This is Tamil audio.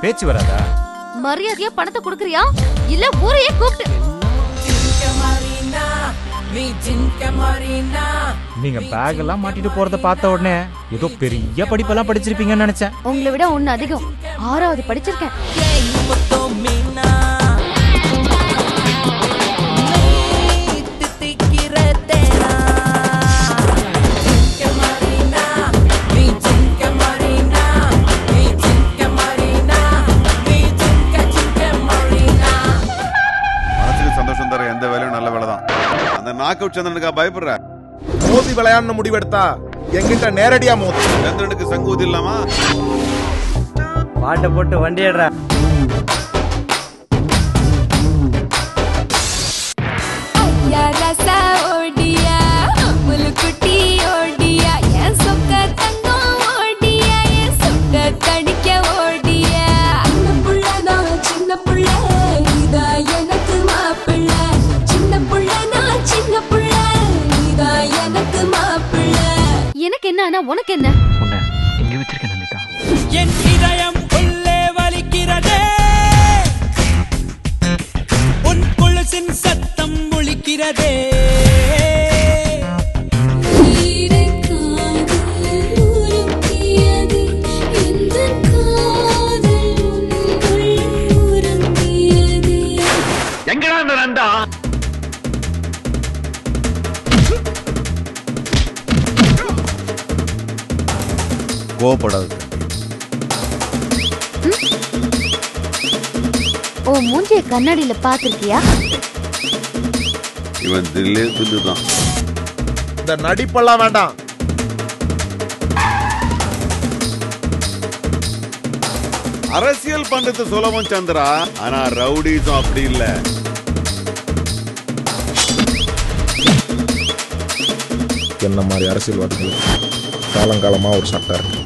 பேச்சு வராதா? மரியாதையா பணத்தை கொடுக்கறியா இல்ல ஊரையே கூப்பிட்டு? நீங்க பேக் எல்லாம் மாட்டிட்டு போறத பார்த்த உடனே ஏதோ பெரிய படிப்பெல்லாம் படிச்சிருப்பீங்கன்னு நினைச்சேன். உங்களை விட ஒன்னு அதிகம், 6வது படிச்சிருக்கேன். சந்தோஷம் தர எந்த வேலையும் நல்ல வேலை தான். அந்த நாக் அவுட் சந்திரனுக்கா பயப்படுற? மோதி விளையாடணும் முடிவெடுத்தா என்கிட்ட நேரடியா மோதி. சந்திரனுக்கு சங்கூதி இல்லாமா? பாட்டை போட்டு வண்டி ஏடுற. எனக்கு என்ன உனக்கு என்ன? உன்னை இங்க வச்சிருக்கேன் நந்திதா. என் இதயம் உள்ளே வலிக்கிறதே, உன் கொலுசின் சத்தம் ஒலிக்கிறதே. எங்கடா இந்த நந்தா? கோவப்படாது. ஓ மூஞ்சிய கண்ணாடியில பாத்திருக்கியா? இவன் தில்லே தில்லுதான். இந்த நடிப்பெல்லாம் வேண்டாம். அரசியல் பண்றது சுலபம் சந்திரா, ஆனா ரவுடிஸும் அப்படி இல்ல. என்ன மாதிரி அரசியல்வாதிகள் காலங்காலமா ஒரு சட்டம் இருக்கு.